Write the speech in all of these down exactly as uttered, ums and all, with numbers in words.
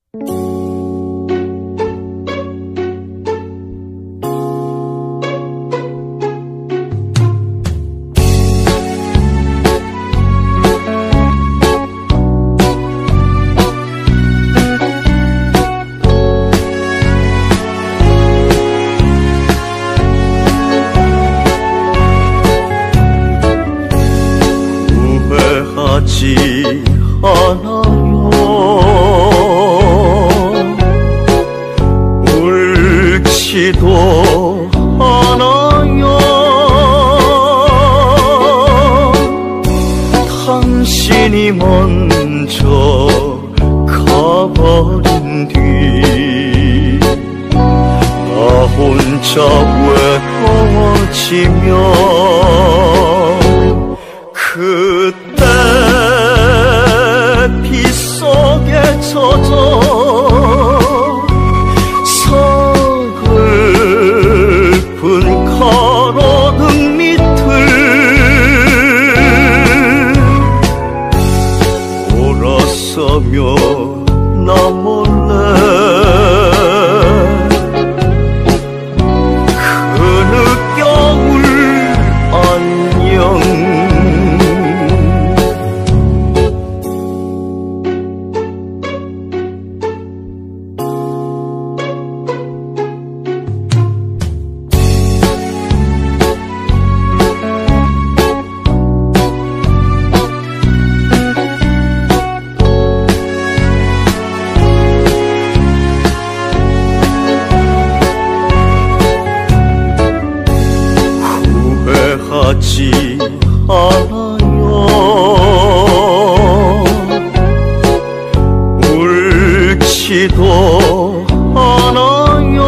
후회하지 않아요. 울지도 않아요. 당신이 먼저 가버린 뒤 나 혼자 외로워지면 그때 빗속에 젖어 서글픈 가로등 밑을 돌아서며 나 몰래 그 늦겨울 안녕. 하지 않아요. 울지도 않아요.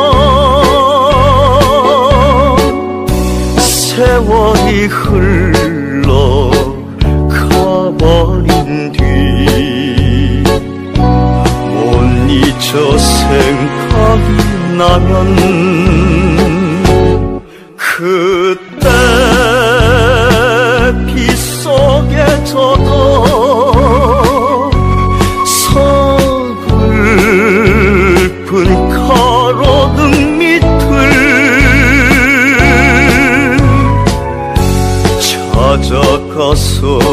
세월이 흘러 가버린 뒤 못 잊어 생각이 나면 그때 빗속에 젖어 서글픈 가로등 밑을 찾아가서